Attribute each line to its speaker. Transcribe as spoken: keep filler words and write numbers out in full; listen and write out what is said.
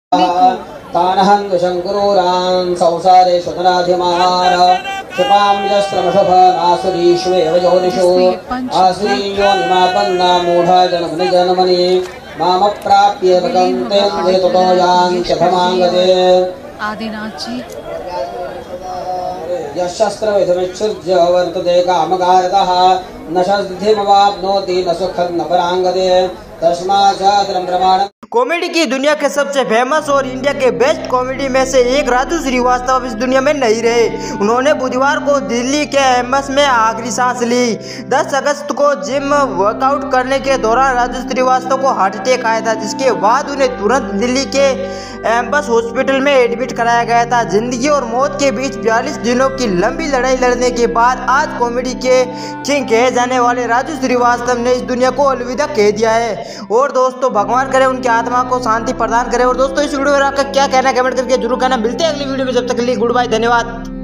Speaker 1: तानहं शङ्कुरूरान् संसारेषु धनाधिमान् क्षिपां यस्त्रमशभनासुरीष्वेव योनिषु आश्रीयो निमापन्ना मूढा जनमनि जनमनि मामप्राप्य वदन्ते ततो यान्ति भमाङ्गते।
Speaker 2: आदिनाथ जी
Speaker 1: यशस्त्रविधमिच्छुज्य वर्तते कामकारतः न सिद्धिमवाप्नोति न सुखं न पराङ्गते तस्मात् शास्त्रं प्रमाणम्।
Speaker 3: कॉमेडी की दुनिया के सबसे फेमस और इंडिया के बेस्ट कॉमेडी में से एक राजू श्रीवास्तव इस दुनिया में नहीं रहे। उन्होंने बुधवार को दिल्ली के एम्स में आखिरी सांस ली। दस अगस्त को जिम वर्कआउट करने के दौरान राजू श्रीवास्तव को हार्ट अटैक आया था, जिसके बाद उन्हें तुरंत दिल्ली के एम्स हॉस्पिटल में एडमिट कराया गया था। जिंदगी और मौत के बीच बयालीस दिनों की लंबी लड़ाई लड़ने के बाद आज कॉमेडी के किंग कहे जाने वाले राजू श्रीवास्तव ने इस दुनिया को अलविदा कह दिया है। और दोस्तों, भगवान करे उनकी आत्मा को शांति प्रदान करे। और दोस्तों, इस वीडियो में आपका क्या कहना है कमेंट करके जरूर कहना। मिलते हैं अगली वीडियो में, जब तक के लिए गुड बाय, धन्यवाद।